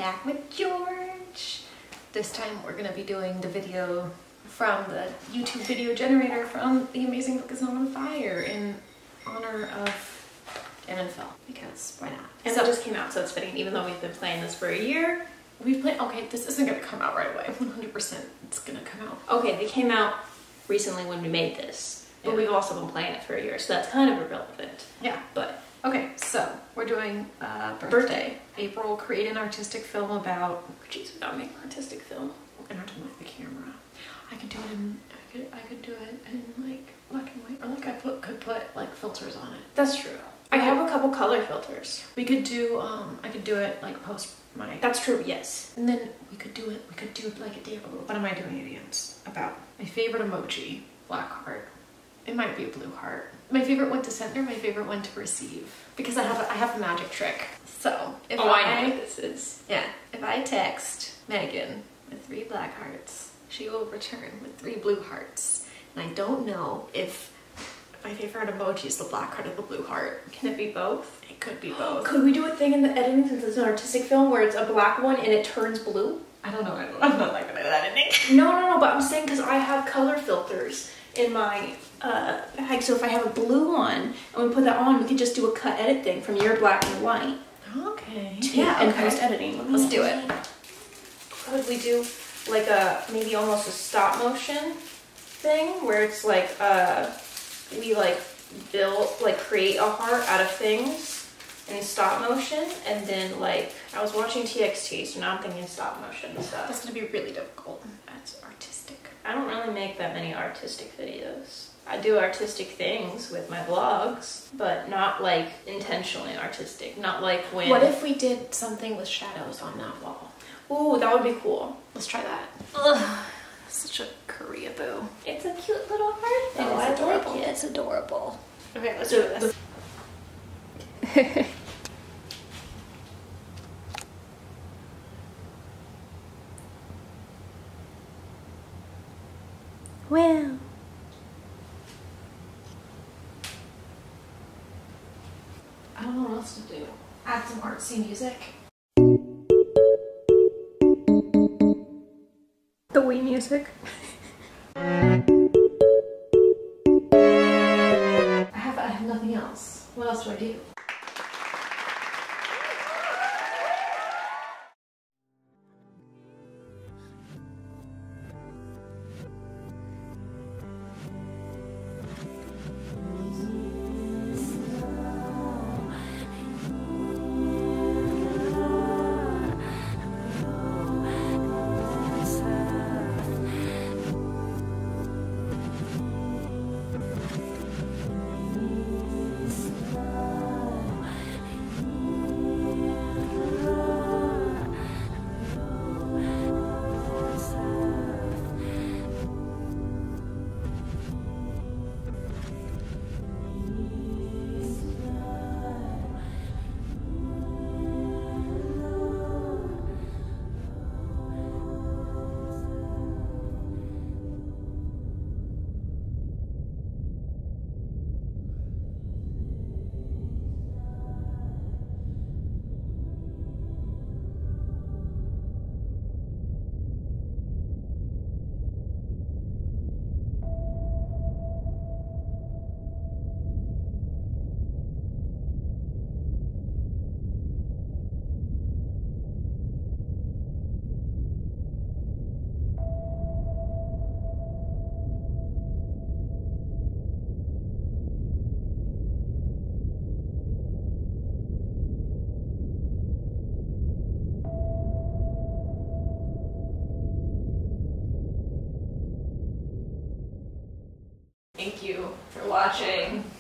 back with George. This time we're gonna be doing the video from the YouTube video generator from The Amazing Book Is Not on Fire in honor of NFL, because why not? And so it just came out, so it's fitting, even though we've been playing this for a year. We've played, okay, this isn't gonna come out right away. 100% it's gonna come out. Okay, they came out recently when we made this, but we've also been playing it for a year, so that's kind of irrelevant. Yeah. But okay, so we're doing birthday. April create an artistic film about, geez, we gotta make an artistic film. and I have to move the camera. I could do it in, I could do it in like black and white, or like I could put like filters on it. That's true. I have a couple color filters. We could do, I could do it like post my. That's true, yes. And then we could do like a day. What am I doing it against? About my favorite emoji, black heart. It might be a blue heart. My favorite one to send or my favorite one to receive. Because I have a magic trick. So if I know what this is. Yeah. If I text Megan with 3 black hearts, she will return with 3 blue hearts. And I don't know if my favorite emoji is the black heart or the blue heart. Can it be both? It could be both. Could we do a thing in the editing, since it's an artistic film, where it's a black one and it turns blue? I don't know. I'm not like good at editing. No, but I'm saying because I have color filters in my bag, so if I have a blue one and we put that on, we could just do a cut edit thing from your black and white. Okay. Yeah, and post editing. Let's do it. Could we do like a maybe almost a stop motion thing where it's like we like create a heart out of things in stop motion, and then like I was watching TXT, so now I'm thinking stop motion stuff. That's gonna be really difficult. That's artistic. I don't really make that many artistic videos. I do artistic things with my vlogs, but not like intentionally artistic. Not like when... What if we did something with shadows on that wall? Ooh, that would be cool. Let's try that. Ugh, such a Korea-boo. It's a cute little heart though. It is adorable. Like it. It's adorable. Okay, let's do this. Well... I don't know what else to do. Add some artsy music. The Wii music. I have nothing else. What else do I do? Thank you for watching.